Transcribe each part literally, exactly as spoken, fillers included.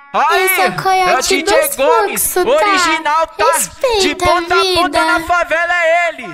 Aí, é o D J Gomes, tá? original, tá? Respeita de ponta a ponta na favela é ele.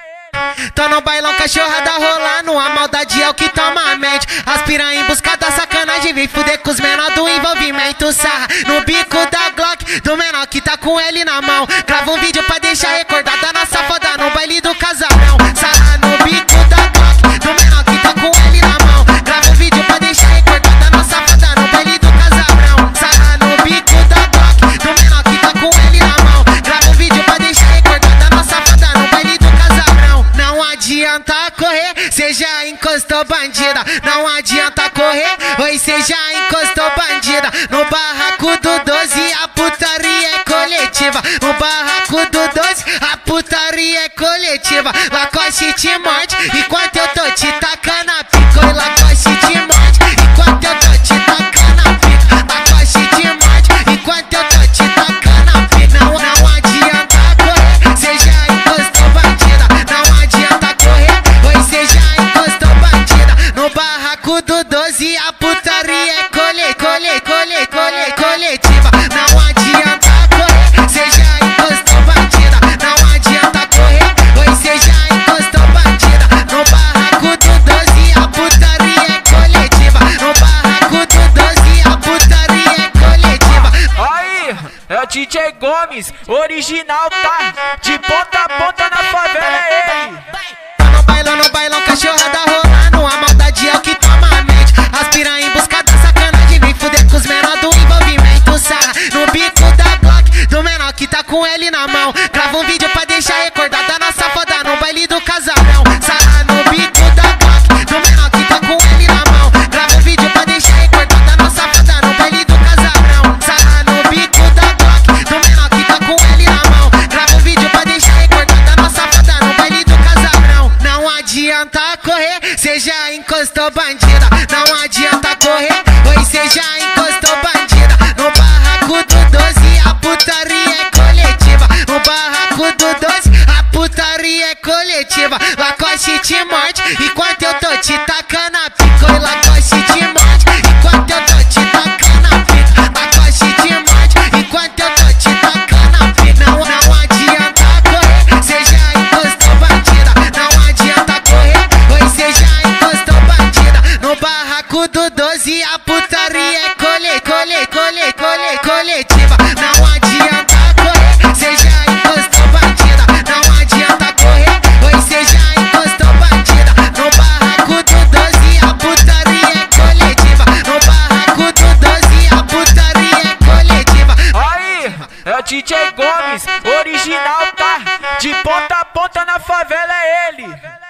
Tô no bailão, cachorrada rolando, a maldade é o que toma a mente. Aspira em busca da sacanagem, vem fuder com os menor do envolvimento. Sarra no bico da Glock, do menor que tá com ele na mão. Grava um vídeo pra deixar recordada nossa foda no baile do casarão. Sarra no bico da Glock, do menor que tá com ele na mão. Grava um vídeo pra deixar recordada nossa foda no baile do casarão. Sarra no bico da Glock, do menor que tá com ele na mão. Grava um vídeo pra deixar recordada nossa foda no baile do casarão. Não adianta correr, cê já encostou bandida. Não adianta correr, oi, cê já encostou bandida. No barraco do doze a putaria é coletiva. No barraco do doze a putaria é coletiva. Lacoste te morde enquanto eu tô te tacando a pica. Oi, Lacoste te morde enquanto eu tô te tacando a pica. Lacoste te morde enquanto eu tô te tacando a pica. Não, não adianta correr, cê já encostou bandida. Não adianta correr, oi, cê já encostou bandida. No barraco do doze a putaria é cole, cole, cole, cole, coletiva. Não adianta correr, cê já encostou bandida. Não adianta correr, oi, cê já encostou bandida. No barraco do doze a putaria é coletiva. No barraco do doze a putaria é coletiva. Aí, é o D J Gomes, original, tá? De ponta a ponta na favela é ele. No bailão, no bailão, cachorrada rolando, a maldade é o que toma a mente. Aspira em busca da sacanagem, vem fuder com os menor do envolvimento. Sarra no bico da Glock, do menor que tá com ele na mão. Grava um vídeo pra deixar recordada nossa foda no baile do casarão. Sarra no bico da Glock, do menor que tá com ele na mão. Grava um vídeo pra deixar recordada nossa foda no baile do casarão. Sarra no bico da Glock, do menor que tá com ele na mão. Grava um vídeo pra deixar recordada nossa foda no baile do casarão. Não adianta correr, cê já encostou bandida. Não adianta correr, oi, cê já encostou bandida. No barraco do doze a putaria é coletiva. No barraco do doze a putaria é coletiva. Lacoste te morde enquanto eu tô te tacando a pica. Oi, Lacoste te morde enquanto eu tô te tacando a pica. Lacoste te morde enquanto eu tô te tacando a pica. Não, não adianta correr, cê já encostou bandida. Não adianta correr, oi, cê já encostou bandida. No barraco do doze a putaria é cole, cole, cole, cole, coletiva. Não adianta correr, cê já encostou bandida. Não adianta correr, oi, cê já encostou bandida. No barraco do doze a putaria é coletiva. No barraco do doze a putaria é coletiva. Aí, é o D J Gomes, original, tá? De ponta a ponta na favela é ele.